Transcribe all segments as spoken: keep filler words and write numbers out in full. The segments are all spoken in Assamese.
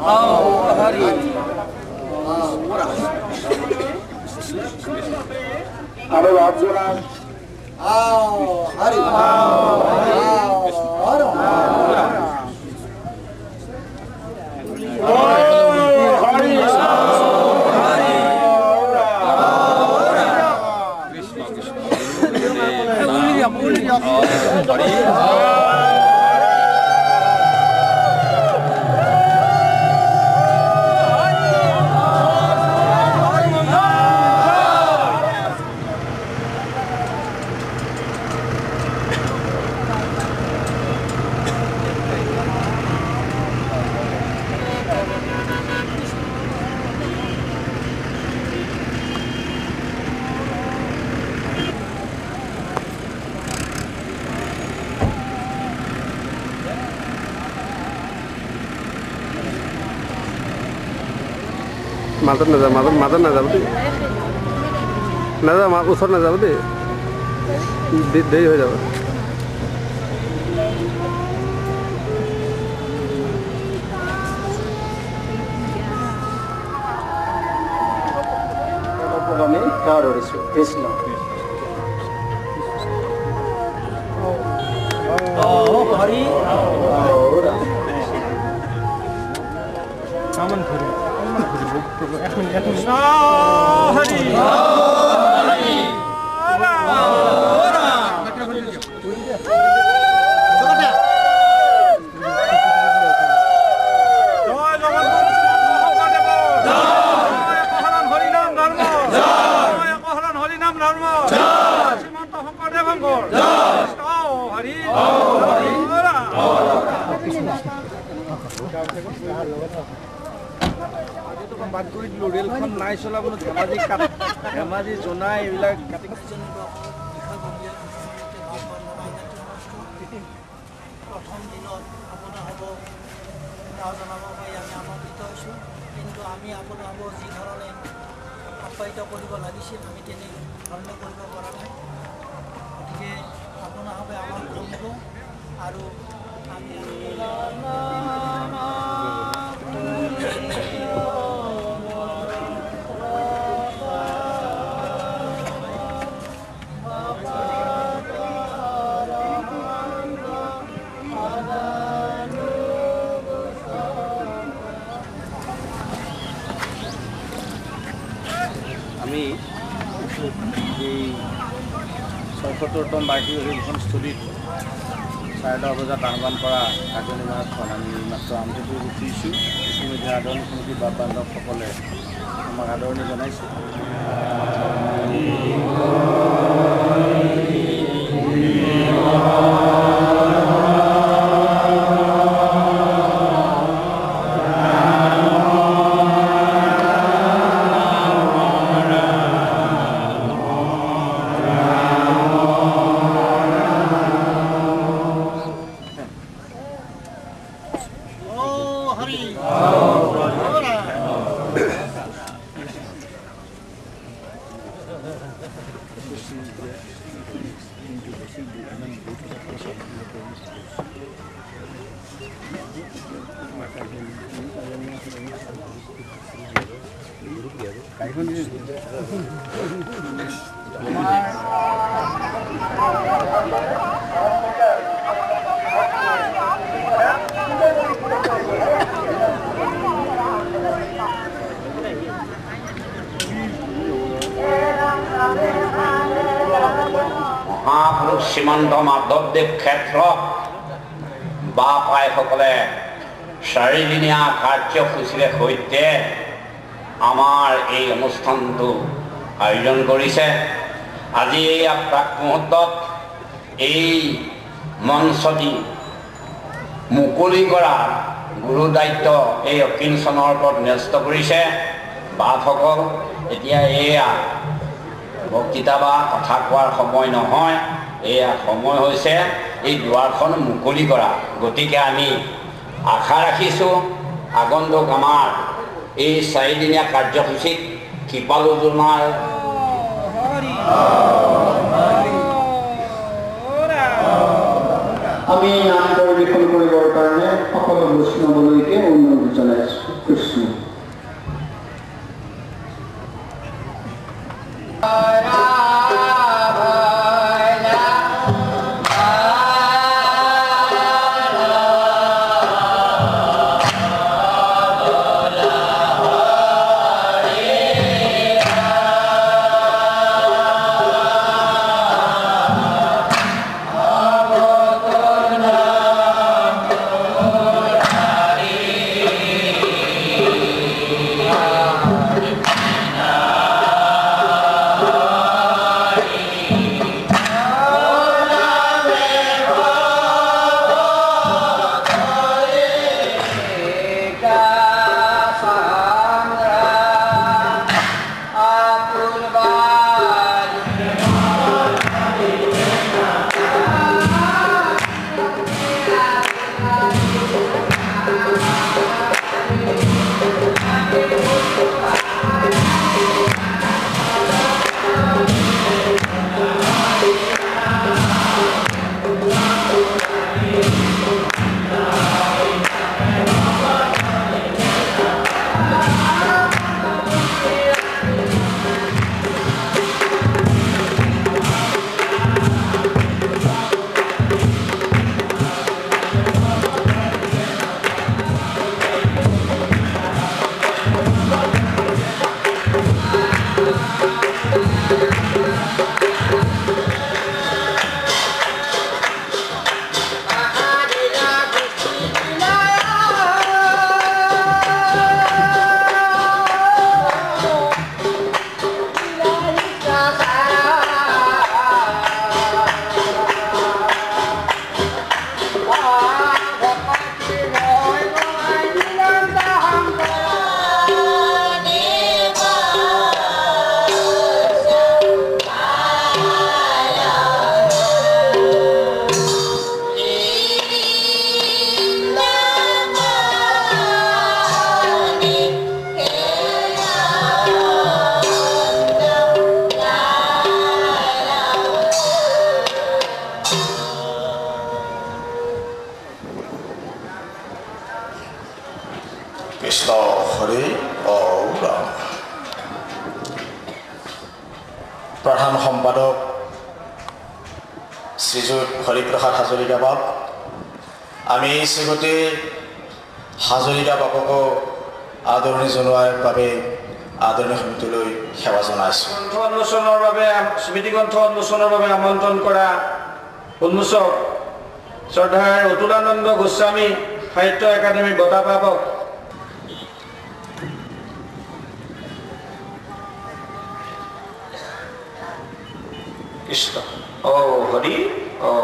আরে রাজনা আও হরি আও হর ও হরি হরি কৃষ্ণ কৃষ্ণ বলিয়া বলিয়া হরি মাজত নাযাব মাজত মাজত নাযাব দেই নাযাব ওচৰত নাযাব দেই দেৰি হৈ যাব আমি সেৱা ধৰিছোঁ কৃষ্ণ হৰি কামন ধৰি হৰি বাদ কৰি দিলোঁ ৰেলখন নাই চলা বোলো ধেমাজি কাট ধেমাজি জোনা এইবিলাক কাটি প্ৰথম দিনত আপোনাৰ হ'ব জনাব পাৰি আমি আনন্দিত হৈছোঁ কিন্তু আমি আপোনাৰ হ'ব যিধৰণে আপ্যায়িত কৰিব লাগিছিল আমি তেনেধৰণে কৰিব পৰা নাই গতিকে আপোনাৰ হবে আমাৰ কৰিব আৰু আমি আমি এই ছয়সত্তৰতম বাৰ্ষিক অধিৱেশনস্থলীত চাৰে দহ বজাত আহ্বান কৰা কাৰ্যনিৰ্বাহকখন আমি মাত্ৰ আৰম্ভ কৰি উঠিছোঁ ইতিমধ্যে আদৰণি সমিতিৰ বাপ বান্ধৱসকলে আমাক আদৰণি জনাইছে মহাপুৰুষ শ্ৰীমন্ত মাধৱদেৱ ক্ষেত্ৰ বাপ আইসকলে চাৰিদিনীয়া কাৰ্যসূচীৰে সৈতে আমাৰ এই অনুষ্ঠানটো আয়োজন কৰিছে আজি এই প্ৰাক মুহূৰ্তত এই মঞ্চটি মুকলি কৰা গুৰু দায়িত্ব এই অকিল চনৰ ওপৰত ন্যস্ত কৰিছে বাপসকল এতিয়া এয়া বক্তৃতা বা কথা কোৱাৰ সময় নহয় এয়া সময় হৈছে এই দুৱাৰখন মুকলি কৰা গতিকে আমি আশা ৰাখিছোঁ আগন্তুক আমাৰ এই চাৰিদিনীয়া কাৰ্যসূচীত কৃপালুজনাৰ আমি নাম পৰিৱেশন কৰিবৰ কাৰণে সকলো বৈষ্ণৱলৈকে অনুৰোধ জনাইছোঁ। হৰি অ' ৰাম। প্ৰধান সম্পাদক শ্ৰীযুত হৰিপ্ৰসাদ হাজৰিকা বাপ, আমি শ্ৰীমতী হাজৰিকা বাপকো আদৰণি জনোৱাৰ বাবে আদৰণি সমিতিলৈ সেৱা জনাইছোঁ। গ্ৰন্থ উন্মোচনৰ বাবে স্মৃতিগ্ৰন্থ উন্মোচনৰ বাবে আমন্ত্ৰণ কৰা উন্মোচক শ্ৰদ্ধাৰ অতুলানন্দ গোস্বামী সাহিত্য একাডেমী বঁটা প্ৰাপক কৃষ্ণ অ হৰি অ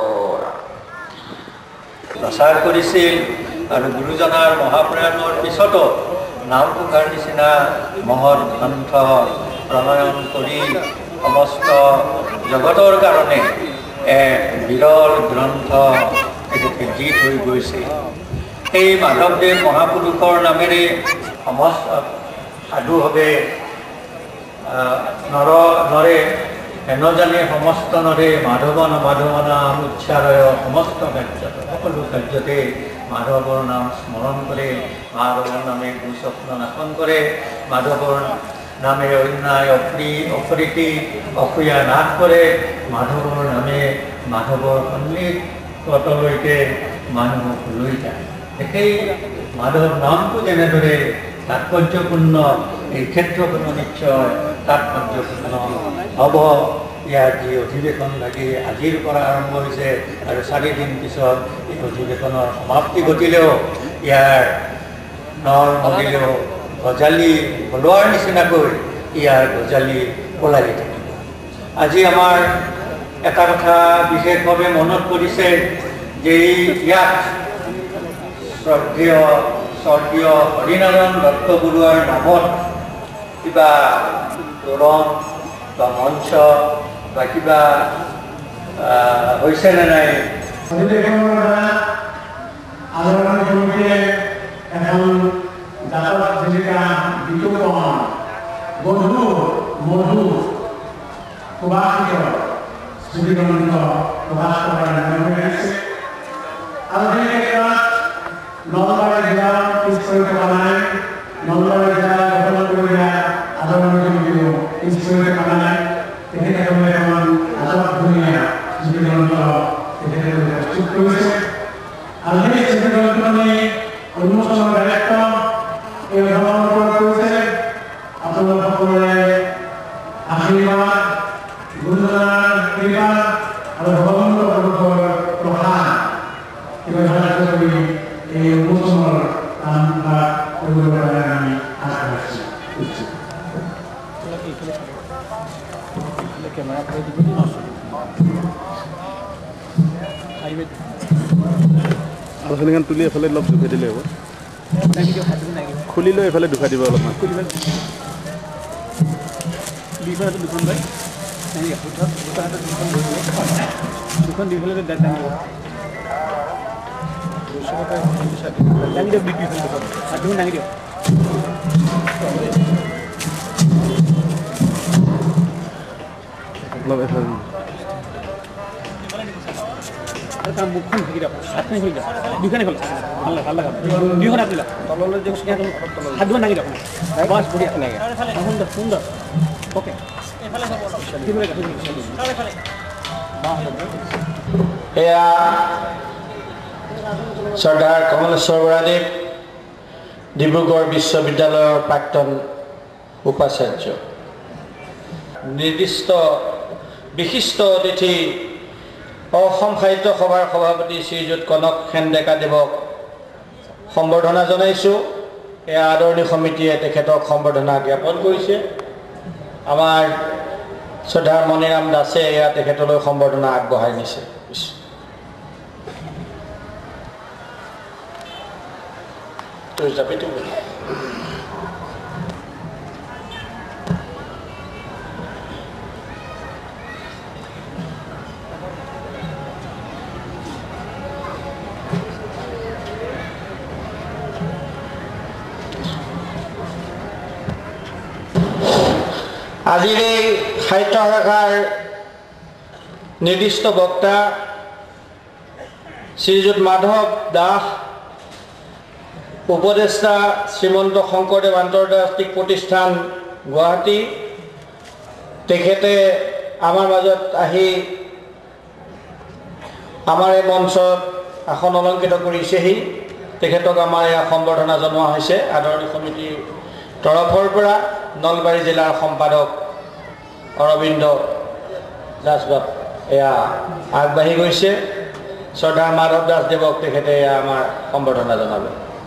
প্ৰচাৰ কৰিছিল আৰু গুৰুজনাৰ মহাপ্ৰয়াণৰ পিছতো নাম থকাৰ নিচিনা মহৎ গ্ৰন্থ প্ৰণয়ন কৰি সমস্ত জগতৰ কাৰণে এক বিৰল গ্ৰন্থ তেখেতে দি থৈ গৈছে। সেই মাধৱদেৱ মহাপুৰুষৰ নামেৰে সমস্ত সাধুভাৱে নৰ নৰে হেন জানে সমস্ত নৰে মাধৱন মাধৱ নাম উচ্চাৰয় সমস্ত কাৰ্যত সকলো কাৰ্যতে মাধৱৰ নাম স্মৰণ কৰে, মাধৱৰ নামে দুস্বপ্ন নাশন কৰে, মাধৱৰ নামে অন্যায় অপ্ৰী অপ্ৰীতি অসূয়া নাশ কৰে, মাধৱৰ নামে মাধৱৰ সন্নিকটলৈকে মানুহক লৈ যায়। সেই মাধৱ নামটো যেনেদৰে তাৎপৰ্যপূৰ্ণ, এই ক্ষেত্ৰখনো নিশ্চয় তাৎপৰ্যপূৰ্ণ হ'ব। ইয়াৰ যি অধিৱেশন লাগি আজিৰ পৰা আৰম্ভ হৈছে আৰু চাৰিদিন পিছত এই অধিৱেশনৰ সমাপ্তি ঘটিলেও ইয়াৰ নৰ নদীলেও গজালি পলোৱাৰ নিচিনাকৈ ইয়াৰ গজালি পলাই থাকিব। আজি আমাৰ এটা কথা বিশেষভাৱে মনত পৰিছে যে ইয়াত শ্ৰদ্ধেয় স্বৰ্গীয় হৰিনাৰায়ণ দত্ত বৰুৱাৰ নামত কিবা তোৰণ বা মঞ্চ বা কিবা হৈছে নে নাই। আলোচনা সমিতিয়ে এখন জাতক জীৱিকা বিতৰণ বধু মধু সুভাষিত স্মৃতিগ্ৰন্থ প্ৰকাশ কৰাৰ নিৰ্ণয় আছে আৰু সেই ক্ষেত্ৰত নলবাৰী জিলা পিছ পৰি থকা নাই, নলবাৰী জিলা গঠন কৰি দিয়া আদৰণি সমিতিও পিছ পৰি থকা নাই। তেখেতসকলে এখন আজব ধুনীয়া স্মৃতিগ্ৰন্থ তেখেতসকলে প্ৰস্তুত কৰিছে আৰু সেই স্মৃতিগ্ৰন্থখনি উন্মোচনৰ দায়িত্ব এই অভিভাৱকৰ ওপৰত কৰিছে। আপোনালোক সকলোৰে আশীৰ্বাদ, গুৰুজনাৰ কৃপা আৰু ভগৱন্ত প্ৰভুৰ প্ৰসাদ কৰি এই উন্মোচনৰ কাম কৰিবৰ কাৰণে আমি আশা ৰাখিছোঁ। আলোচনীখন তুলি এফালে অলপ দুখাই দিলে হ'ব, খুলি লৈ এফালে দুখাই দিব অলপমান। দুখন লয় দুখন দুই ফালে দাঙি দিব, দাঙি দিয়ক, দুই দুখন দুখন আৰু দুখন দাঙি দিয়ক। অলপ এফালে মুখখন ঢাকি দিয়ক, হাতখিনি খুলি দিয়ক, দুইখনে খোলা ভাল লাগে ভাল লাগে দুইখন আপুনি তললৈ দিয়ক, হাত দুখন দাঙি দিয়ক, বাছ বঢ়িয়া লাগে, সুন্দৰ সুন্দৰ অ'কে। এয়া শ্ৰদ্ধাৰ কমলেশ্বৰ বৰাদেৱ ডিব্ৰুগড় বিশ্ববিদ্যালয়ৰ প্ৰাক্তন উপাচাৰ্য, নিৰ্দিষ্ট বিশিষ্ট অতিথি অসম সাহিত্য সভাৰ সভাপতি শ্ৰীযুত কনক সেন ডেকাদেৱক সম্বৰ্ধনা জনাইছোঁ। এয়া আদৰণি সমিতিয়ে তেখেতক সম্বৰ্ধনা জ্ঞাপন কৰিছে। আমাৰ শ্ৰদ্ধাৰ মণিৰাম দাসে এয়া তেখেতলৈ সম্বৰ্ধনা আগবঢ়াই নিছে। আজিৰ এই সাহিত্য শাখাৰ নিৰ্দিষ্ট বক্তা শ্ৰীযুত মাধৱ দাস উপদেষ্টা শ্ৰীমন্ত শংকৰদেৱ আন্তৰ্জাতিক প্ৰতিষ্ঠান গুৱাহাটী তেখেতে আমাৰ মাজত আহি আমাৰ এই মঞ্চত আসন অলংকৃত কৰিছেহি তেখেতক আমাৰ এয়া সম্বৰ্ধনা জনোৱা হৈছে আদৰণি সমিতিৰ তৰফৰ পৰা নলবাৰী জিলাৰ সম্পাদক অৰবিন্দ দাসবাব এয়া আগবাঢ়ি গৈছে শ্ৰদ্ধা মাধৱ দাসদেৱক তেখেতে এয়া আমাৰ সম্বৰ্ধনা জনাব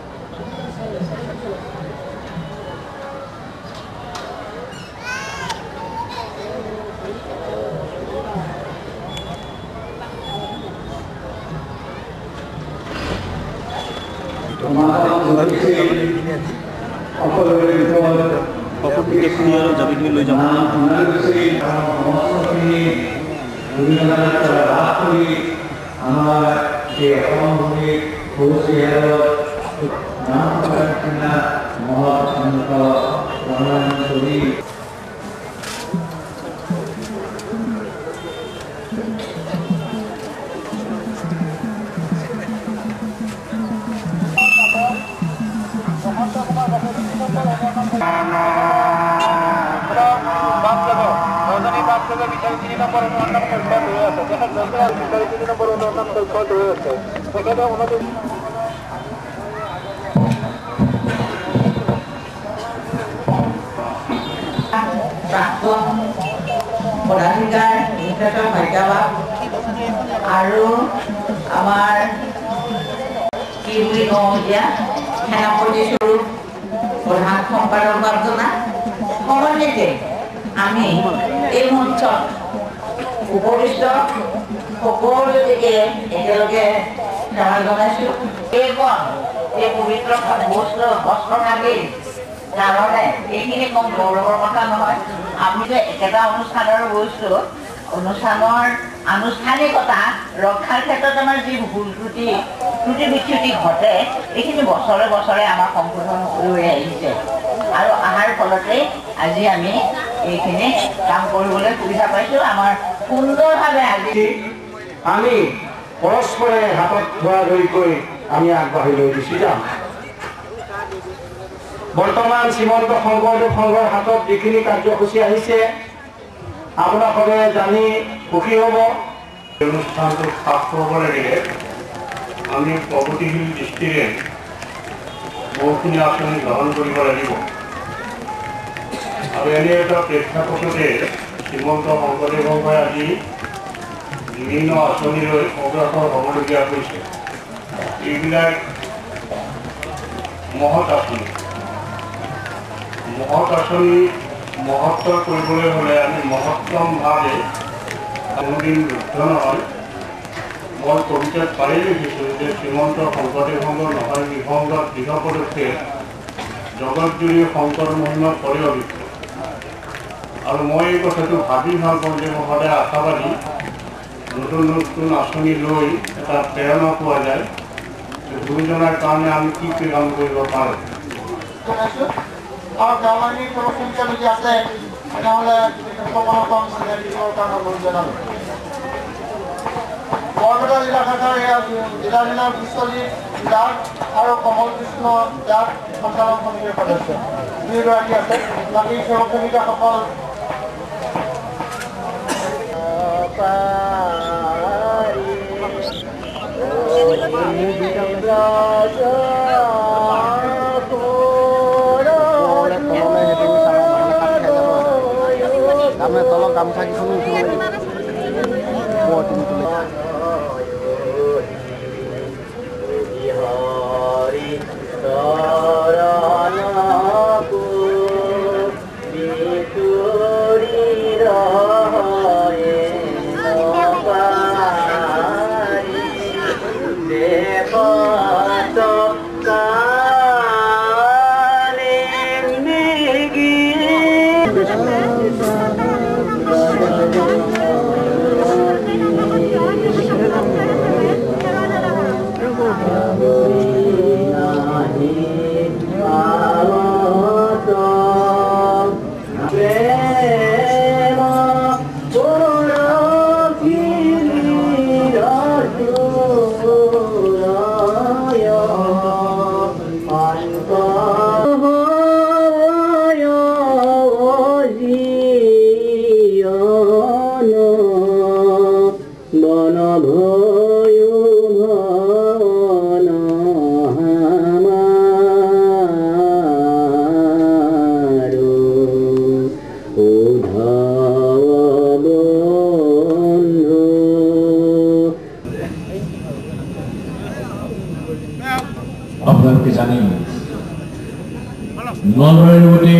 পদাধিকাৰ মুখ্যতঃ ভাগ্যবাদ আৰু আমাৰ কি বুলি কওঁ এতিয়া সেনাপতি স্বৰূপ প্ৰধান সম্পাদক বাবজনা সমন্বিতে আমি এই মঞ্চত উপবিষ্ট সকলো দিকে একেলগে সেৱা জনাইছোঁ এইখন এই পবিত্ৰ বস্ত্ৰ বস্ত্ৰ লাগি কাৰণে এইখিনি কম গৌৰৱৰ কথা নহয় আমি যে একেটা অনুষ্ঠানৰ বস্তু অনুষ্ঠানৰ আনুষ্ঠানিকতা ৰক্ষাৰ ক্ষেত্ৰত আমাৰ যি ভুল ত্ৰুটি ত্ৰুটি বিচ্যুতি ঘটে এইখিনি বছৰে বছৰে আমাৰ সংশোধন হৈ আহিছে আৰু অহাৰ ফলতে আজি আমি এইখিনি কাম কৰিবলৈ সুবিধা পাইছোঁ আমাৰ সুন্দৰভাৱে আজি আমি পৰস্পৰে হাতত ধৰা ধৰিকৈ আমি আগবাঢ়ি লৈ গুচি যাম বৰ্তমান শ্ৰীমন্ত শংকৰদেৱ সংঘৰ হাতত যিখিনি কাৰ্যসূচী আহিছে আপোনালোকে জানি সুখী হ'ব অনুষ্ঠানটো সাফ হ'ব লাগিলে আমি প্ৰগতিশীল দৃষ্টিৰে বহুখিনি আঁচনি গ্ৰহণ কৰিব লাগিব আৰু এনে এটা প্ৰেক্ষাপটতে শ্ৰীমন্ত শংকৰদেৱ সংঘই আজি বিভিন্ন আঁচনিলৈ অগ্ৰসৰ হ'বলগীয়া হৈছে এইবিলাক মহৎ আঁচনি মহৎ আঁচনি মহত্ব কৰিবলৈ হ'লে আমি মহত্তমভাৱে কোনোদিন ৰুদ্ধ নহয় মই কবিতাত পাৰি লিখিছোঁ যে শ্ৰীমন্ত শংকৰদেৱ সংঘৰ নহয় বিসংগত দৃঢ় পদক্ষেপ জগতজুৰি শংকৰ মহিমা পৰিঅভিজ্ঞ আৰু মই এই কথাটো ভাবি ভাল পাওঁ যে মই সদায় আশাবাদী নতুন নতুন আঁচনি লৈ এটা প্ৰেৰণা পোৱা যায় গুৰুজনাৰ কাৰণে আমি কি কি কাম কৰিব পাৰোঁ আৰু গাঁৱলীৰ তৰফিলকে যদি আছে তেনেহ'লে সকলো কম দিবৰ কাৰণে অনুৰোধ জনালোঁ বৰপেটা জিলা শাখাৰ এয়া জিলা জিলাৰ বিশ্বজিৎ দাস আৰু কমল কৃষ্ণ দাস সঞ্চালক সমিতিৰ সদস্য দুয়োগৰাকী আছে বাকী সেৱক সেৱিকাসকল কামে তলৰ গামোচা কেইখনো উঠিব Yeah. আদৰণীমতী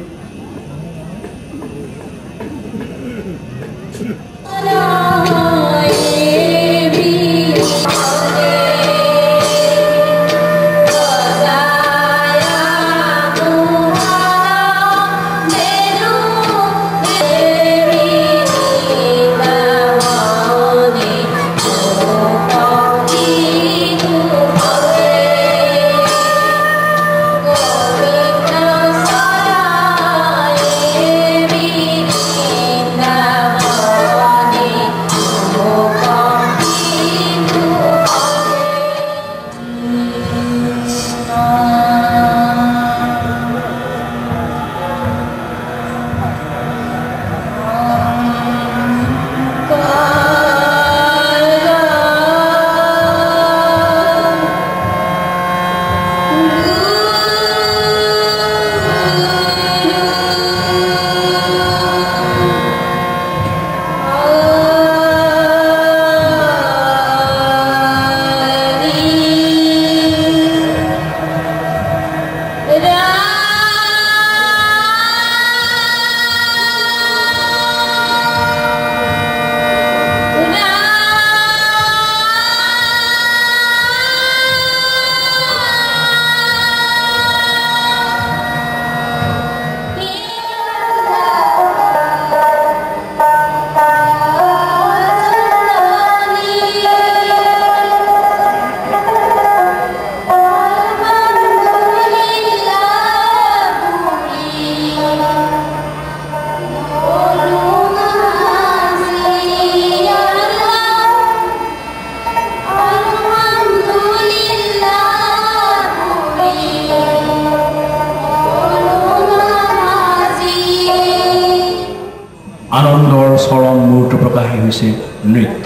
আনন্দৰ চৰম মুহূৰ্ত প্ৰকাশী হৈছে নৃত্য।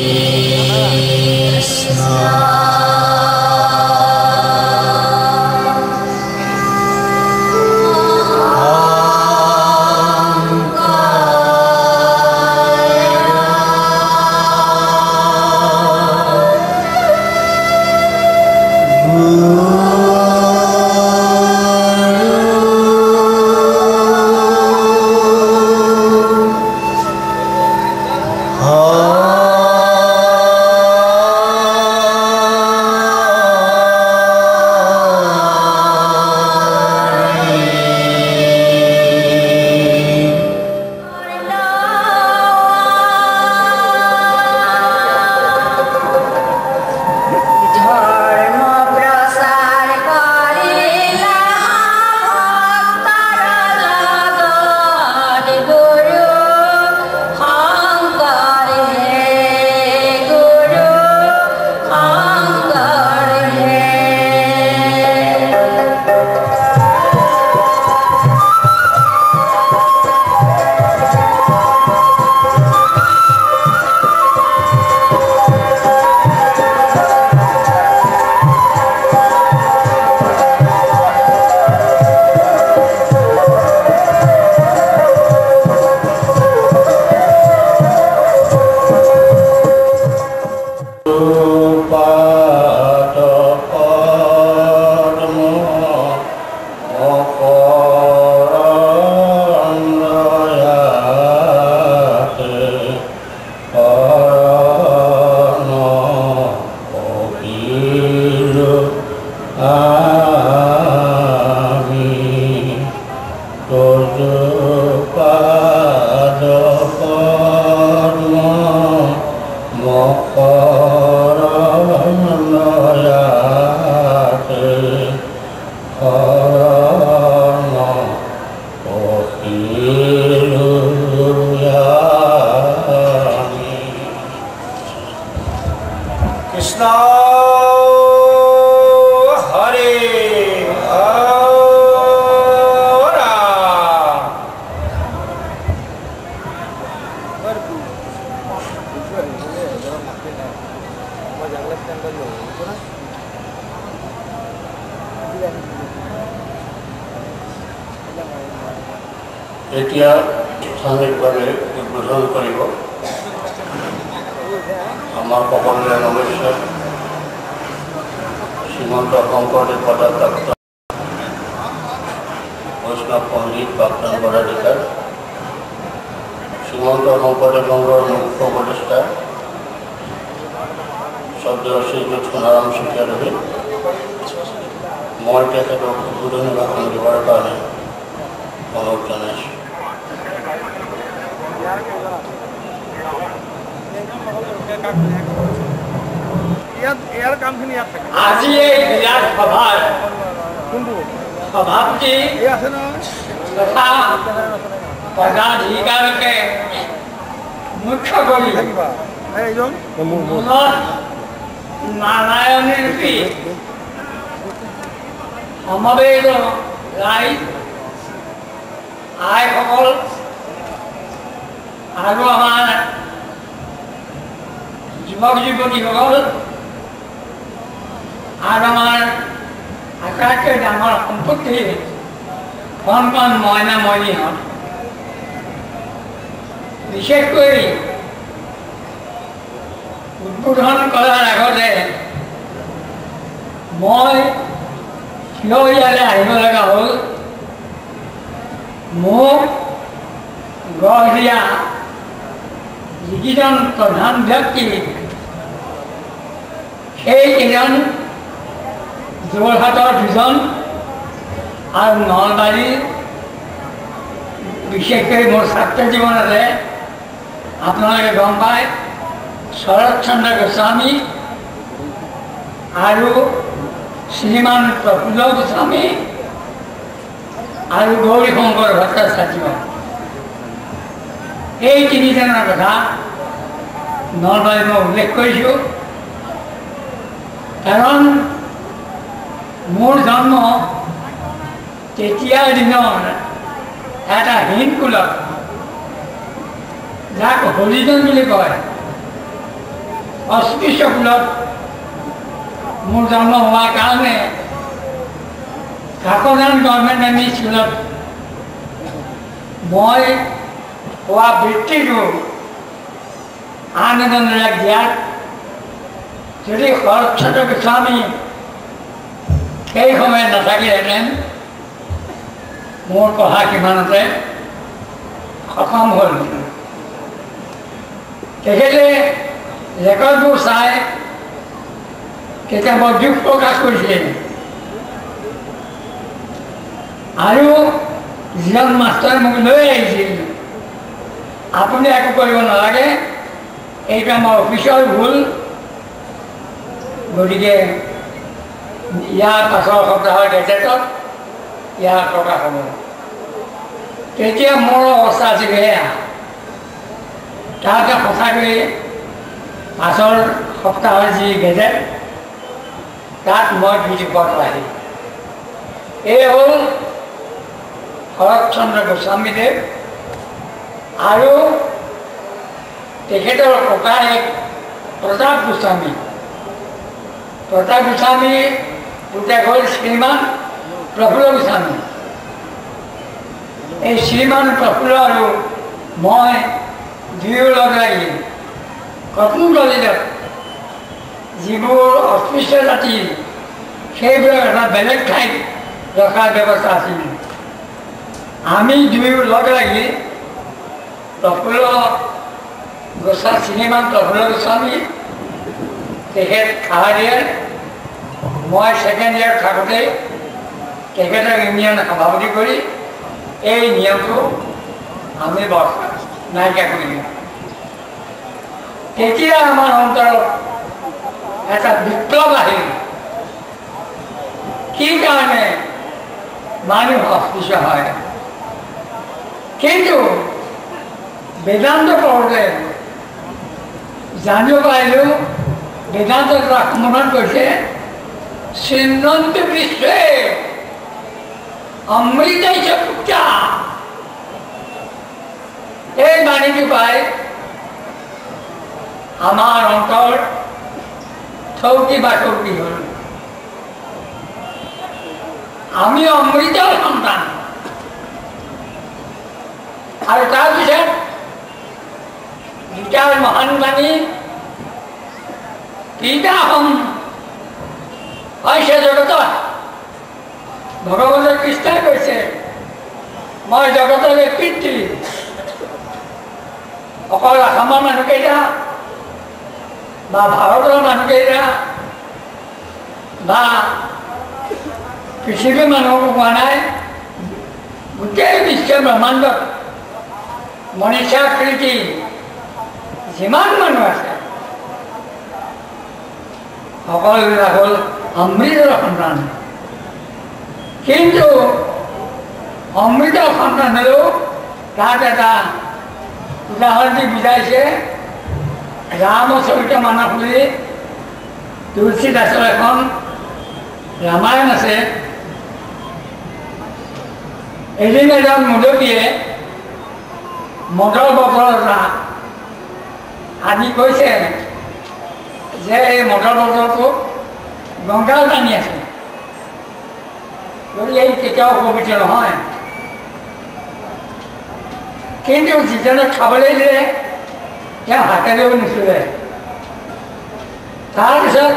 এতিয়া সাময়িকভাৱে উদ্বোধন কৰিব আমাৰ সকলোৰে নমস্কাৰ শ্ৰীমন্ত শংকৰদেৱ পদপ্ৰাপ্ত বৈষ্ণৱ পণ্ডিত প্ৰাক্তন পদাধিকাৰ শ্ৰীমন্ত শংকৰদেৱ সংঘৰ মুখ্য উপদেষ্টা শ্ৰদ্ধেয় শ্ৰীযুত সোণাৰাম চুতীয়াদেৱে মই তেখেতক উদ্বোধনী ভাষণ দিবৰ কাৰণে অনুৰোধ জনাইছোঁ। আজি এই বিৰাট সভাৰ সভাপতি তথা পদাধিকাৰকে মুখ্য কৰি নাৰায়ণী ৰূপী সমবেত ৰাইজ আইসকল আৰু আমাৰ যুৱক যুৱতীসকল আৰু আমাৰ আটাইতকৈ ডাঙৰ সম্পত্তি কণ কণ মইনা মইনীহঁত বিশেষকৈ উদ্বোধন কৰাৰ আগতে মই কিয় ইয়ালৈ আহিব লগা হ'ল মোক গঢ় দিয়া যিকেইজন প্ৰধান ব্যক্তি সেইকেইজন যোৰহাটৰ দুজন আৰু নলবাৰীৰ বিশেষকৈ মোৰ ছাত্ৰ জীৱনতে আপোনালোকে গম পায় শৰৎ চন্দ্ৰ গোস্বামী আৰু শ্ৰীমান প্ৰফুল্ল গোস্বামী আৰু গৌৰী শংকৰ ভট্টাচাৰ্য এই তিনিজনৰ কথা নলবাৰীত মই উল্লেখ কৰিছোঁ কাৰণ মোৰ জন্ম তেতিয়াৰ দিনৰ এটা হীন কুলত যাক হৰিজন বুলি কয় অস্পৃশ্য কুলত মোৰ জন্ম হোৱাৰ কাৰণে কাকজান গভৰ্ণমেণ্ট এম ই স্কুলত মই পোৱা বৃত্তিটো আন এজন ল'ৰাক দিয়াত যদি শৰৎ চন্দ্ৰ গোস্বামী সেই সময়ত নাথাকিলেহেঁতেন মোৰ পঢ়া কিমানতে খতম হ'ল। তেখেতে ৰেকৰ্ডবোৰ চাই কেতিয়াবা দুখ প্ৰকাশ কৰিছিলে আৰু যিজন মাষ্টৰে মোক লৈ আহিছিল আপুনি একো কৰিব নালাগে এইটো আমাৰ অফিচৰ ভুল গতিকে ইয়াৰ পাছৰ সপ্তাহৰ গেজেটত ইয়াৰ প্ৰকাশ হ'ব। তেতিয়া মোৰ অৱস্থা আছিল সেয়া তাতে সঁচাকৈয়ে পাছৰ সপ্তাহৰ যি গেজেট তাত মই বিপদ আহিল। এই হ'ল শৰৎ চন্দ্ৰ গোস্বামীদেৱ আৰু তেখেতৰ ককায়েক প্ৰতাপ গোস্বামী। প্ৰতাপ গোস্বামী পুতেক হ'ল শ্ৰীমান প্ৰফুল্ল গোস্বামী। এই শ্ৰীমান প্ৰফুল্ল আৰু মই দুয়ো লগ লাগি কটন কলেজত যিবোৰ অস্পৃশ্য জাতি সেইবোৰক এটা বেলেগ ঠাইত ৰখাৰ ব্যৱস্থা আছিল। আমি দুয়ো লগ লাগি প্ৰফুল্ল গোস্বামী শ্ৰীমান প্ৰফুল্ল গোস্বামী তেখেত থাৰ্ড ইয়াৰ মই ছেকেণ্ড ইয়াৰ থাকোঁতে তেখেতক ইউনিয়ন সভাপতি কৰি এই নিয়মটো আমি বৰ নাইকিয়া কৰিলোঁ। তেতিয়া আমাৰ অন্তৰত এটা বিপ্লৱ আহিল। কি কাৰণে মানুহ অস্পৃশ্য হয় কিন্তু বেদান্ত পঢ়োঁতে জানিব পাৰিলোঁ বেদান্ত সমাধান কৰিছে চিহ্নন্ত বিশ্বে অমৃতাইছে পুত্ৰা। এই বাণীটো পাই আমাৰ অন্তৰ থৌকি বাটৌকি হ'ল। আমি অমৃতৰ সন্তান আৰু তাৰপিছত গীতাৰ মহান বাণী পিতাহম হৈছে জগতত ভগৱানৰ কৃষ্ণই কৈছে মই জগতৰে পিতৃ অকল অসমৰ মানুহকেইটা বা ভাৰতৰ মানুহকেইটা বা পৃথিৱীৰ মানুহকো কোৱা নাই, গোটেই বিশ্ব ব্ৰহ্মাণ্ডত মনুষ্যাকৃতি যিমান মানুহ আছে সকলোবিলাক হ'ল অমৃতৰ সন্তান। কিন্তু অমৃতৰ সন্তান হ'লেও তাত এটা উদাহৰণ দি বুজাইছে। ৰামচৰিত মানস বুলি তুলসীদাসৰ এখন ৰামায়ণ আছে। এদিন এজন মুদতীয়ে মদৰ বটলটা আনি কৈছে যে এই মদৰ বটলটো গংগাও টানি আছে, গতিকে এই কেতিয়াও পবিত্ৰ নহয়। কিন্তু যিজনে খাবলৈ দিলে তেওঁ হাতেৰেও নুচুলে। তাৰপিছত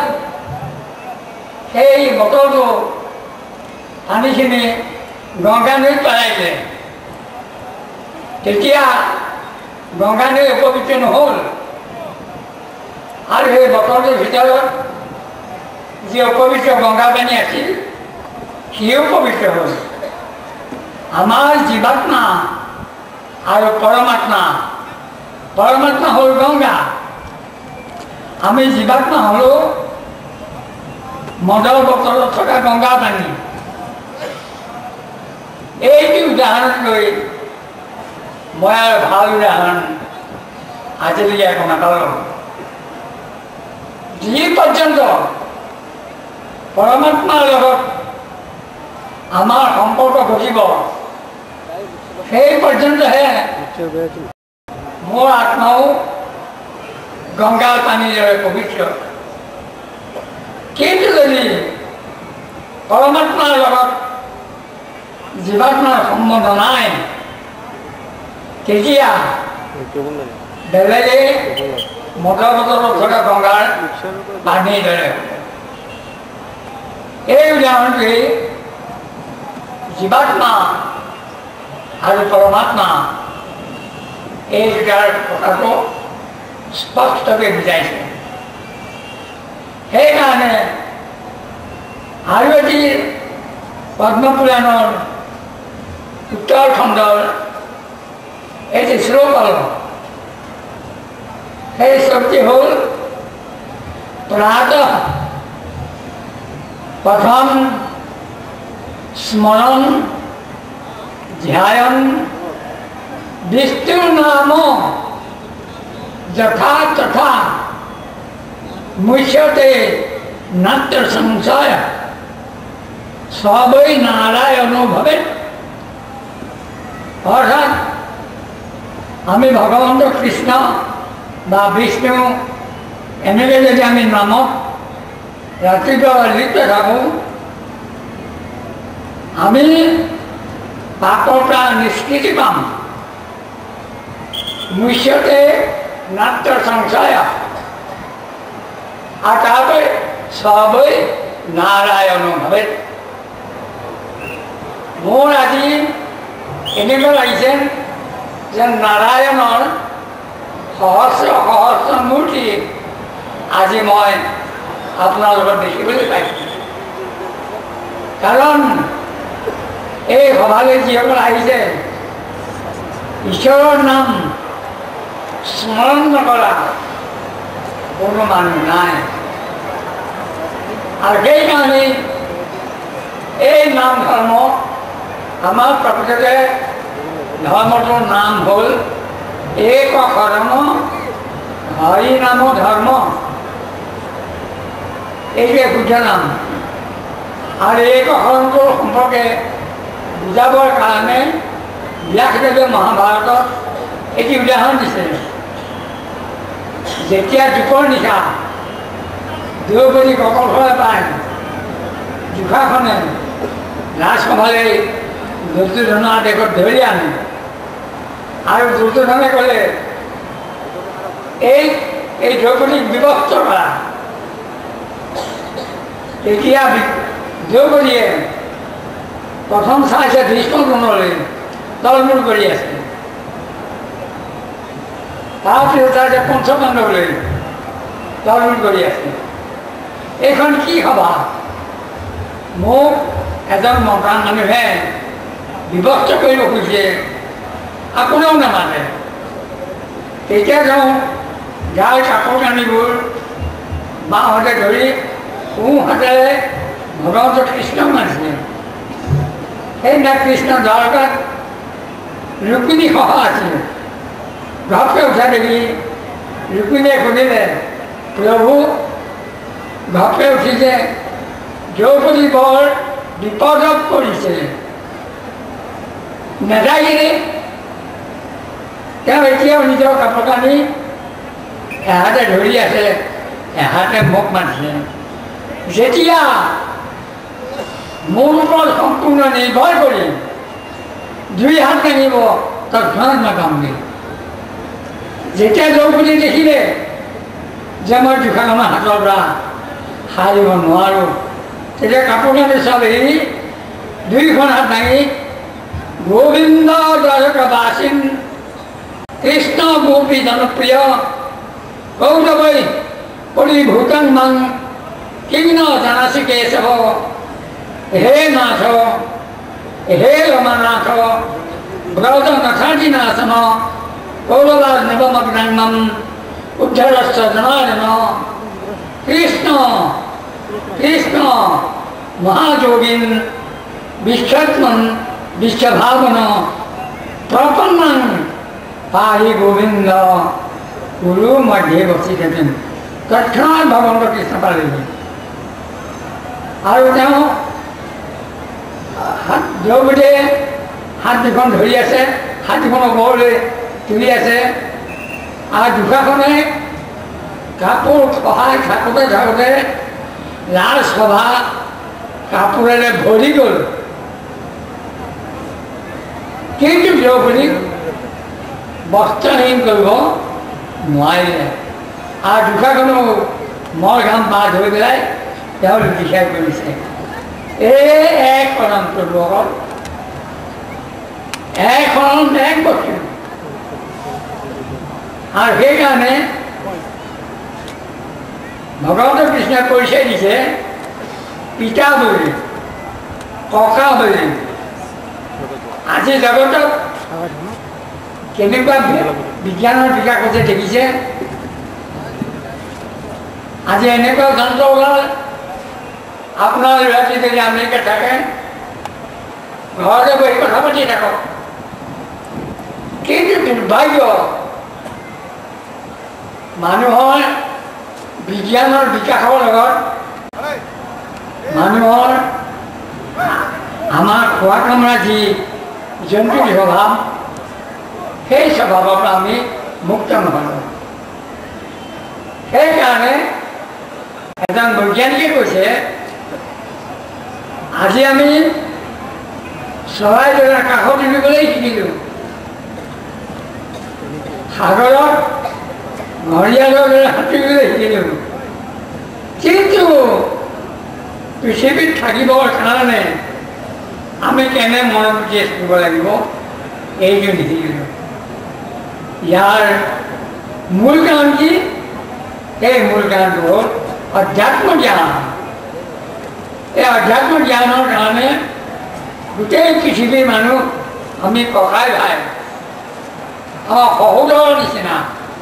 সেই বটলটো পানীখিনি গংগা নৈত পেলাই দিলে। তেতিয়া গংগা নৈ অপবিত্ৰ নহ'ল, আৰু সেই বটলটোৰ ভিতৰত যি অপবিত্ৰ গংগা পানী আছিল সিও পবিত্ৰ হ'ল। আমাৰ জীৱাত্মা আৰু পৰমাত্মা, পৰমাত্মা হ'ল গংগা, আমি জীৱাত্মা হ'লোঁ মদৰ বটলত থকা গংগা পানী। এইটো উদাহৰণ লৈ মই আৰু ভাল উদাহৰণ আজিলৈকে একো নাপালোঁ। যি পৰ্যন্ত পৰমাত্মাৰ লগত আমাৰ সম্পৰ্ক ঘটিব সেই পৰ্যন্তহে মোৰ আত্মাও গংগাৰ পানীৰ দৰে পবিত্ৰ। কিন্তু যদি পৰমাত্মাৰ লগত জীৱাত্মাৰ সম্বন্ধ নাই, তেতিয়া বেলেগে মদৰ বটলত থকা গংগাৰ পানীৰ দৰে হ'ব। এই উদাহৰণটোৱে জীৱাত্মা আৰু পৰমাত্মা এই দুটাৰ কথাটো স্পষ্টকৈ বুজাইছে। সেইকাৰণে আৰু এটি পদ্মপুৰাণৰ উত্তৰ খণ্ডৰ এটি শ্লোক হ'ল, সেই শ্লোকটি হ'ল প্ৰাতঃ প্ৰথম স্মৰণ ধ্যায়ন বিষ্ণুৰ নাম যথা তথা মুচ্যতে নাত্য সংশয় সবৈ নারায়ণ ভবে। অর্থাৎ আমি ভগবন্ত কৃষ্ণ বা বিষ্ণু এনেকৈ যদি আমি নামত ৰাতিপুৱা লিপ্ত থাকোঁ, আমি পাপৰ পৰা নিষ্কৃতি পাম। মুচ্যতে নাত্য সংশয়, আর তারপরে সবই নারায়ণ ভাবে। মোৰ আজি এনেকুৱা লাগিছে যে নাৰায়ণৰ সহস্ৰ সহস্ৰ মূৰ্তি আজি মই আপোনাৰ লগত দেখিবলৈ পাইছোঁ। কাৰণ এই সভালৈ যিসকল আহিছে ঈশ্বৰৰ নাম স্মৰণ নকৰা কোনো মানুহ নাই। আৰু সেইকাৰণে এই নাম ধৰ্ম আমাৰ প্ৰকৃততে ধৰ্মটোৰ নাম হ'ল এক শৰণ হৰি নাম ধৰ্ম। এইটোৱে শুদ্ধ নাম। আৰু এক শৰণটোৰ সম্পৰ্কে বুজাবৰ কাৰণে ব্যাসদেৱে মহাভাৰতত এটি উদাহৰণ দিছে। যেতিয়া দুপৰ নিশা দ্ৰৌপদী ককলশৰে পায়, জোখাখনে ৰাজসভালৈ দুৰ্যোধনৰ দেশত ধৰি আনে আৰু দুৰ্যোধনে ক'লে এই এই দ্ৰৌপদীক বিভক্ত কৰা। তেতিয়া দ্ৰৌপদীয়ে প্ৰথম চাইছে ভীষ্ম গুণলৈ, তলমূল কৰি আছে। তাৰপিছত তাতে পঞ্চপাণ্ডৱলৈ তলমূল কৰি আছে। এইখন কি সভা? মোক এজন মতা মানুহে বিভক্ত কৰিব খুজিছে, আপুনিও নামানে। তেতিয়া তেওঁ গাৰ কাপোৰ কানিবোৰ বাঁহতে ধৰি সোঁহাতেৰে ভগৱন্ত কৃষ্ণক মানিছিলে। সেইদিনা কৃষ্ণ দ্বাৰকাত ৰুক্মিণী সভা আছিল। ঘপকে উঠা দেখি ৰুক্মিণীয়ে সুধিলে, প্ৰভু ঘপকে উঠিছে, দ্ৰৌপদী বৰ বিপদত পৰিছে, নেযায়িৰে। তেওঁ এতিয়াও নিজৰ কাপোৰ কানি এহাতে ধৰি আছে, এহাতে মোক মাতিছে। যেতিয়া মোৰ ওপৰত সম্পূৰ্ণ নিৰ্ভৰ কৰি দুই হাত দাঙিব তৎক্ষণাৎ নাকামগে। যেতিয়া দ্ৰৌপদী দেখিলে যে মই দুখানৰ হাতৰ পৰা সাৰিব নোৱাৰোঁ, তেতিয়া কাপোৰ কানি চব এৰি দুইখন হাত দাঙি গোবিন্দ দ্বাৰকাবাসীন কৃষ্ণ গোপী জনপ্ৰিয় কৌৰৱৈ পৰিভূতং মাং কিন্ন জানাসি কেশৱ। হে নাথ, হে ৰমানাথ, ব্ৰত নাথাদিনাশন কৌৰৱা নৱমগ্নাম উদ্ধৰস্য জনাৰ্দন। কৃষ্ণ কৃষ্ণ মহাযোগীন বিশ্বত্মন বিশ্বভাৱন প্ৰপন্নং পাহি গোবিন্দ গুৰু মধ্যে বচিতেন। তৎক্ষণাৎ ভগৱন্ত কৃষ্ণ পালেহি আৰু তেওঁ হাত দ্ৰৌপদীয়ে হাত দুখন ধৰি আছে, হাত দুখন ওপৰলৈ তুলি আছে আৰু দুখাখনে কাপোৰ সহায় থাকোঁতে থাকোঁতে ৰাজসভা কাপোৰেৰে ভৰি গ'ল। কিন্তু দ্ৰৌপদীক বস্ত্ৰহীন কৰিব নোৱাৰিলে আৰু দুখাখনো মৰ ঘাম পা ধৰি পেলাই তেওঁ লিখাই কৰিছে। এই এক অনন্ত লোকত এক অনন্ত এক বস্তু। আৰু সেইকাৰণে ভগৱন্ত কৃষ্ণই পৰিচয় দিছে পিতা বুলি, ককা বুলি। আজি জগতত কেনেকুৱা বিজ্ঞানৰ বিকাশ হৈছে দেখিছে। আজি এনেকুৱা যন্ত্ৰ ওলাল, আপোনাৰ ৰাতি যদি আমেৰিকাত থাকে ঘৰতে বহি কথা পাতি থাকক। কিন্তু দুৰ্ভাগ্য, মানুহৰ বিজ্ঞানৰ বিকাশৰ লগত মানুহৰ আমাৰ খোৱা কামৰা যি জন্তুৰ স্বভাৱ, সেই স্বভাৱৰ পৰা আমি মুক্ত নহ'লোঁ। সেইকাৰণে এজন বৈজ্ঞানিকে কৈছে, আজি আমি চৰাইজোৰা কাষত উঠিবলৈ শিকিলোঁ, সাগৰত ঘৰিয়ালৰ দৰে সাঁতুৰিবলৈ শিকিলোঁ। কিন্তু পৃথিৱীত থাকিবৰ কাৰণে আমি কেনে মৰম জীয়াই থাকিব লাগিব এইটো নিশিকিলোঁ। ইয়াৰ মূল কাৰণ কি? এই মূল কাৰণটো হ'ল অধ্যাত্ম জ্ঞান। এই অধ্যাত্ম জ্ঞানৰ কাৰণে গোটেই পৃথিৱীৰ মানুহ আমি ককাই ভাই, আমাৰ সহোদৰৰ নিচিনা,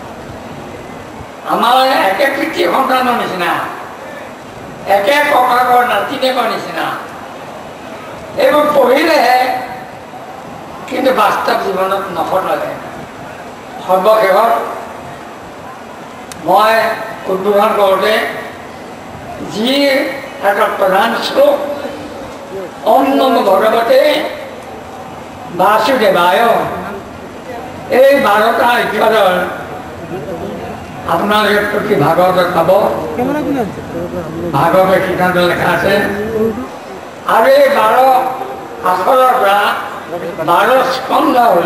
আমাৰ একে পিতৃ সন্তানৰ নিচিনা, একে ককাকৰ নাতিনেকৰ নিচিনা। এইবোৰ পঢ়িলেহে, কিন্তু বাস্তৱ জীৱনত নঘটে। সৰ্বশেষত মই উদ্বোধন কৰোঁতে যি এটা প্ৰধান শ্লোক, ওম নমো ভগৱতে বাসুদেৱায়, এই বাৰটা অক্ষৰৰ আপোনালোকে প্ৰতি ভাগৱতত পাব। ভাগৱত সিদ্ধান্ত লেখা আছে। আৰু এই বাৰ আখৰৰ পৰা বাৰ স্কন্ধ হ'ল।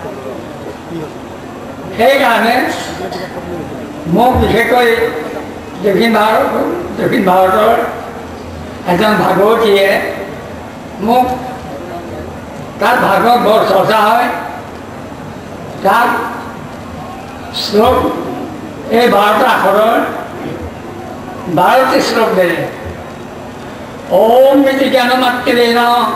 সেইকাৰণে মোক বিশেষকৈ দক্ষিণ ভাৰত দক্ষিণ ভাৰতৰ এজন ভাগৱতীয়ে মোক তাত ভাগৱত বৰ চৰ্চা হয় তাত শ্লোক এই বাৰটা আখৰৰ বাৰটি শ্লোক দেয় ওম ইতি জ্ঞানমাত্রেণ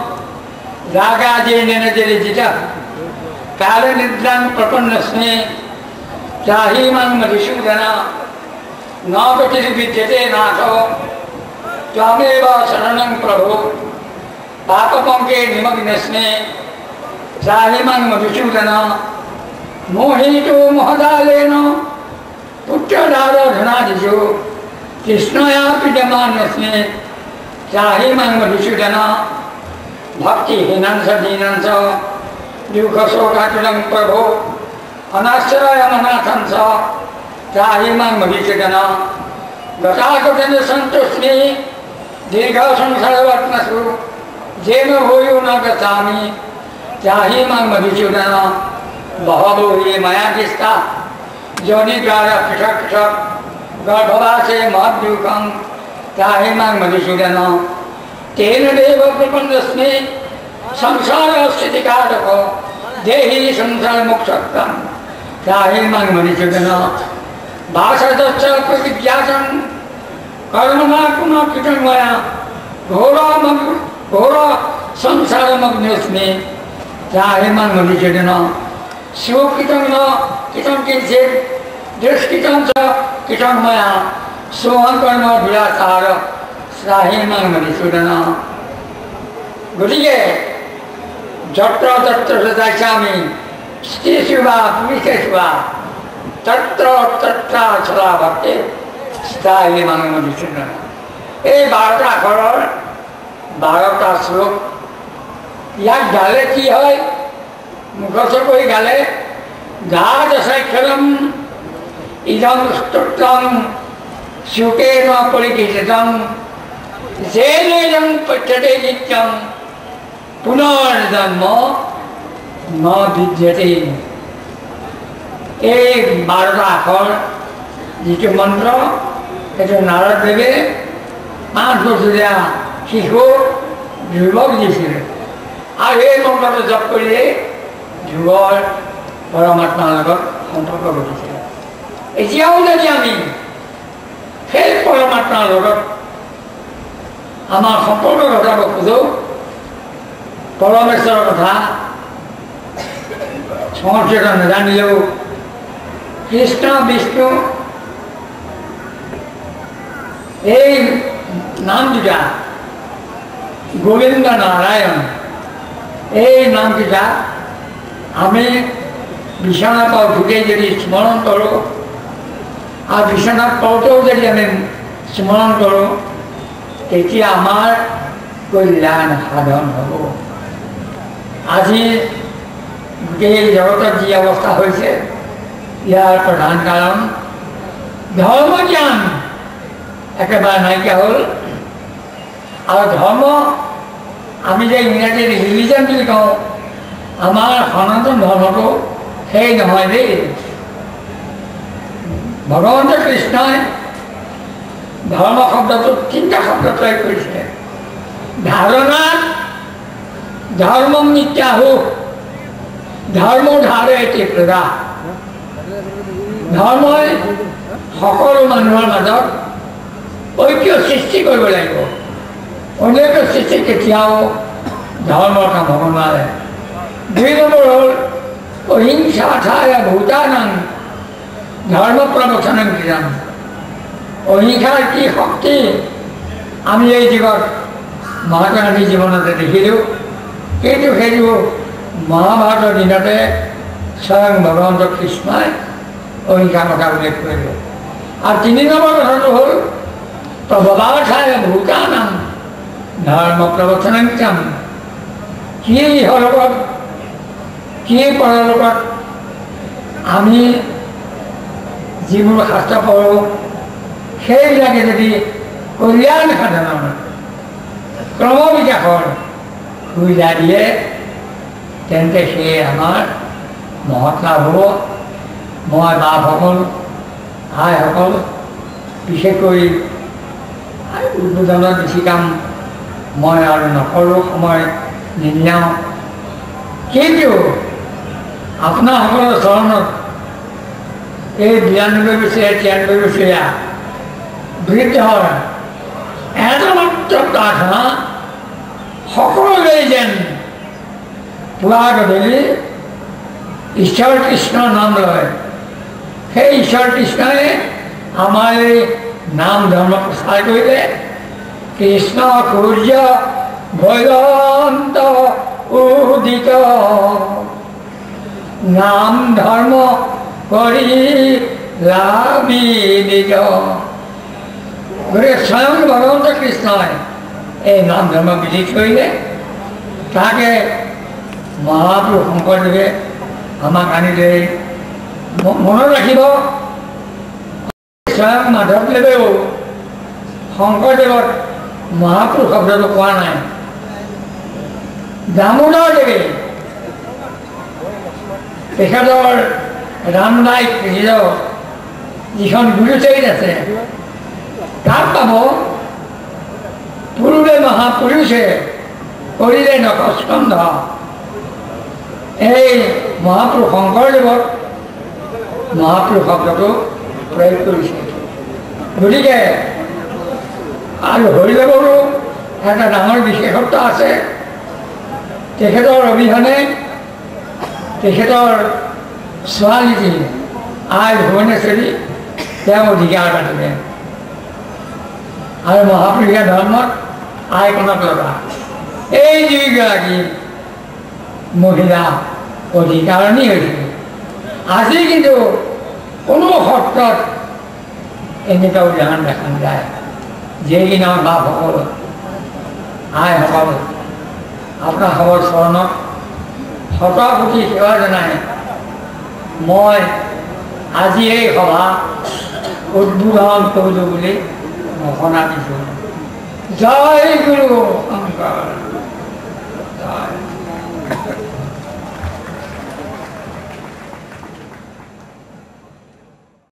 রাগাজেন নির্জিতা কালে নিদ্রাং প্রপন্নস্মে চাহি মাং মধুসূদন ন গতির্বিদ্যতে নাথ ত্বমেব শরণং প্রভু পাপপঙ্কে নিমগ্নস্মে চাহি মাং মধুসূদন মোহিতো মহদালেন পুত্রদারধনাদিষু কৃষ্ণয়া পীডমানস্মে চাহি মাং মধুসূদন ভক্তিহীনাংশ দীনাংশ দুঃখ শোকাতুলং প্রভু অনাশ্রয়মনাথংশ চাহি মাং মধুসূদন গতাগতেন সন্তুষ্মি দীর্ঘ সংসারবর্তনসু যেন ভূয়ো ন গচ্ছামি চাহি মাং মধুসূদন বহবো হি ময়া কৃষ্টা যোনিদ্বারা পৃথক পৃথক গর্ভবাসে মহদ্দুঃখং চাহি মাং মধুসূদন तेन देव प्रपन्नस्मि संसार स्थितिकारक देहि संसार मोक्षकं चाहि मां मधुसूदन भाषादश्च प्रतिज्ञातं कर्मणा पुनः कृतं मया घोरमग् घोर संसारमग्नस्मि चाहि मां मधुसूदन स्वकृतं न कृतं किञ्चित् दुष्कृतं च कृतं मया सोऽहं कर्म दुराचार চাহি মাং মধুসূদন গতিকে যত্র তত্র যাইছামি স্ত্রীষু বা পুরুষেষু বা তত্র তত্রা ছলা ভক্তি চাহি মাং মধুসূদন এই বারোটা আখৰৰ বাৰটা শ্লোক ইয়াক গালে কি হয় মুখস্থ কৰি গালে গা দশাক্ষৰম ইদম স্তোত্ৰম শুকেন পৰিকীৰ্তিতম যেনেদং পঠ্যতে নিত্যং পুনৰ্জন্ম ন বিদ্যতে এই বাৰটা আখৰ যিটো মন্ত্ৰ সেইটো নাৰদদেৱে পাঁচ বছৰীয়া শিশু ধ্ৰুৱক দিছিলে আৰু এই মন্ত্ৰটো জপ কৰিলে ধ্ৰুৱৰ পৰমাত্মাৰ লগত সম্পৰ্ক ঘটিছিলে এতিয়াও যদি আমি সেই পৰমাত্মাৰ লগত আমাৰ সম্পৰ্ক ঘটাব খোজো পৰমেশ্বৰৰ কথা সংস্কৃত নাজানিলেও কৃষ্ণ বিষ্ণু এই নাম দুটা গোবিন্দ নাৰায়ণ এই নামকেইটা আমি বিছনাৰ পৰা উঠোঁতেই যদি স্মৰণ কৰোঁ আৰু বিছনাত পৰোঁতেও যদি আমি স্মৰণ কৰোঁ তেতিয়া আমাৰ কল্যাণ সাধন হ'ব আজি গোটেই জগতত যি অৱস্থা হৈছে ইয়াৰ প্ৰধান কাৰণ ধৰ্ম জ্ঞান একেবাৰে নাইকিয়া হ'ল আৰু ধৰ্ম আমি যে ইংৰাজীত ৰিলিজন বুলি কওঁ আমাৰ সনাতন ধৰ্মটো সেই নহয় দেই ভগৱন্ত কৃষ্ণই ধৰ্ম শব্দটো তিনিটা শব্দ প্ৰয়োগ কৰিছে ধাৰণাত ধৰ্মম নিত্যাহু ধৰ্ম ধাৰে এটি প্ৰজা ধৰ্মই সকলো মানুহৰ মাজত ঐক্য সৃষ্টি কৰিব লাগিব অনৈক্য সৃষ্টি কেতিয়াও ধৰ্মৰ কাম হ'ব নোৱাৰে দুই নম্বৰ হ'ল অহিংসা ঠাই ভূটানাং ধৰ্ম প্ৰবচনং ক্ৰিয়াম অহিংসাৰ কি শক্তি আমি এই যুগত মহাত্মা গান্ধীৰ জীৱনতে দেখিলোঁ কিন্তু সেইটো মহাভাৰতৰ দিনতে স্বয়ং ভগৱন্ত কৃষ্ণই অহিংসাৰ কথা উল্লেখ কৰিলে আৰু তিনি নম্বৰ কথাটো হ'ল প্ৰভৱাঠাই ভূটানাং ধৰ্ম প্ৰবচনং ক্ৰিয়াম কি ইহলোকত কি পৰলোকত আমি যিবোৰ শাস্ত্ৰ পঢ়োঁ সেইবিলাকে যদি কল্যাণ সাধনৰ ক্ৰমবিকাশৰ সুবিধা দিয়ে তেন্তে সেয়ে আমাৰ মহৎ লাভ হ'ব মই বাপসকল আইসকল বিশেষকৈ উদ্বোধনৰ বেছি কাম মই আৰু নকৰোঁ সময় নিদিয়াওঁ কিন্তু আপোনাসকলৰ চৰণত এই বিৰানব্বৈ বছৰীয়া তিৰানব্বৈ বছৰীয়া বৃদ্ধৰ এটা মাত্ৰ প্ৰাৰ্থনা সকলোৱে যেন পুৱা গধূলি ঈশ্বৰ কৃষ্ণৰ নাম লয়। সেই ঈশ্বৰ কৃষ্ণই আমাৰ এই নাম ধৰ্ম প্ৰচাৰ কৰিলে। কৃষ্ণ সূৰ্য ভয়ন্ত উদিত নাম ধৰ্ম কৰি লাভি নিজ। গতিকে স্বয়ং ভগৱন্ত কৃষ্ণই এই নাম ধৰ্ম বিধি কৰিলে। তাকে মহাপুৰুষ শংকৰদেৱে আমাক আনিলে। মনত ৰাখিব, স্বয়ং মাধৱদেৱেও শংকৰদেৱত মহাপুৰুষ শব্দটো কোৱা নাই। দামোদৰ দেৱে তেখেতৰ ৰামদায়ক যিখন গুৰুচৰিত আছে তাত পাব পূৰ্বে মহাপুৰুষে কৰিলে নখস্কন্ধ। এই মহাপুৰুষ শংকৰদেৱত মহাপুৰুষ শব্দটো প্ৰয়োগ কৰিছে। গতিকে আৰু হৰিদেৱৰো এটা ডাঙৰ বিশেষত্ব আছে। তেখেতৰ অবিহনে তেখেতৰ ছোৱালীটি আই ভুৱনেশ্বৰী তেওঁ অধিকাৰ পাতিলে আৰু মহাপুৰুষীয়া ধৰ্মত আই কনকলতা এই দুইগৰাকী মহিলা অধিকাৰণী হৈছিল। আজি কিন্তু কোনো সত্ৰত এনেকুৱা উদাহৰণ দেখা নাযায়। যিকিনা বাপসকল আইসকল আপোনাৰ সবৰ চৰণত শতকোটি সেৱা জনাই মই আজি এই সভা উদ্বোধন কৰিলোঁ বুলি ঘোষণা দিছোঁ। জয় গুৰু শংকৰ।